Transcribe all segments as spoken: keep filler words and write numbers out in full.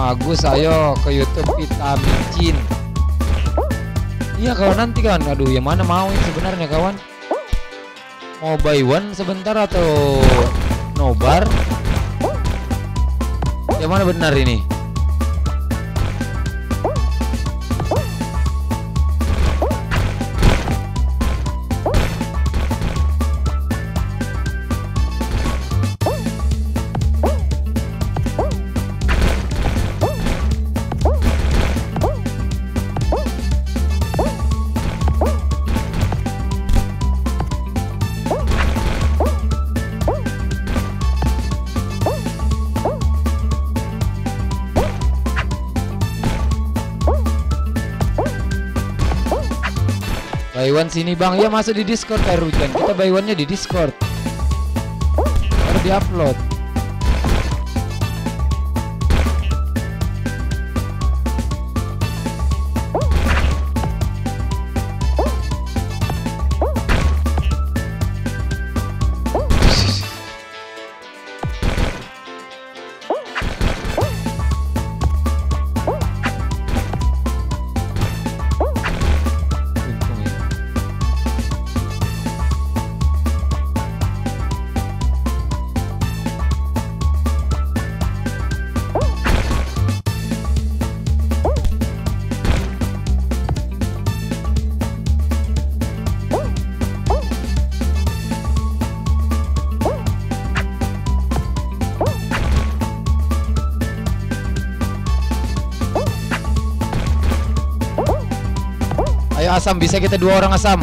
Bagus, ayo ke YouTube Vitamin Cin. Iya kawan, nanti kan. Aduh, yang mana mau ini sebenarnya kawan? Mau buy one sebentar atau nobar? Yang mana benar ini? Buy one sini bang, ya masuk di Discord kayak Rujan. Kita buy one nya di Discord, baru di upload. Ayo Asam, bisa kita dua orang Asam.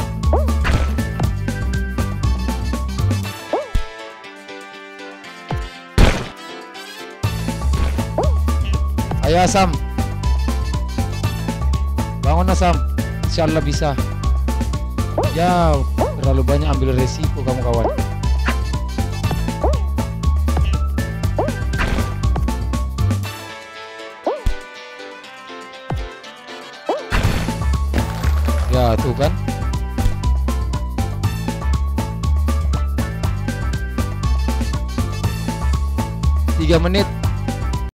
Ayo Asam, bangun Asam, insyaallah bisa. Ya terlalu banyak ambil resiko kamu kawan. Ya tuh kan. Tiga menit